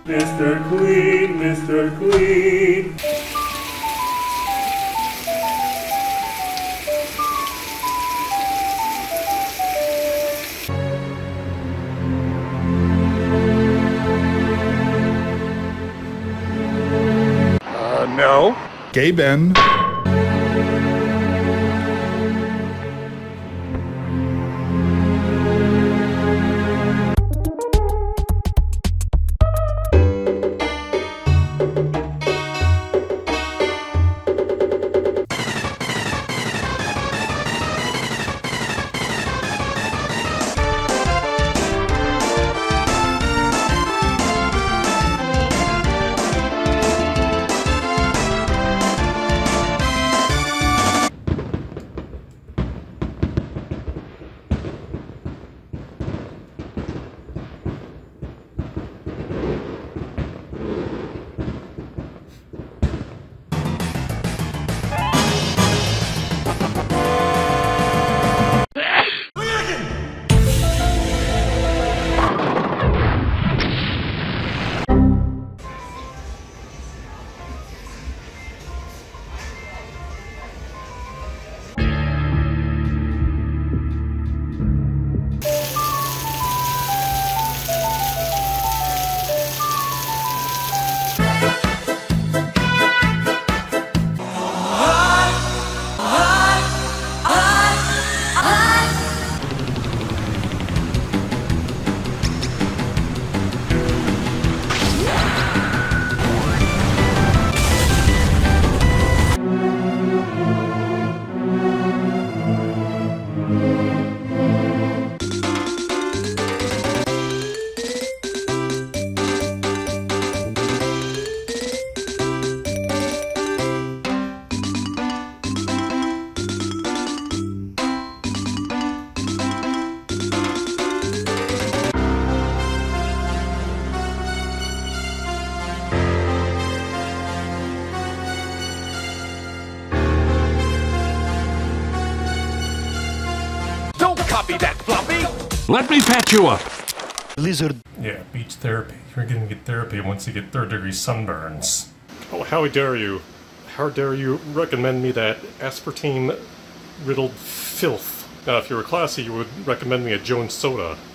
Mr. Clean, Mr. Clean. No. Gay Ben. That floppy! Let me patch you up! Lizard. Yeah, beach therapy. You're gonna get therapy once you get third-degree sunburns. Oh, how dare you? How dare you recommend me that aspartame-riddled filth? Now, if you were classy, you would recommend me a Jones soda.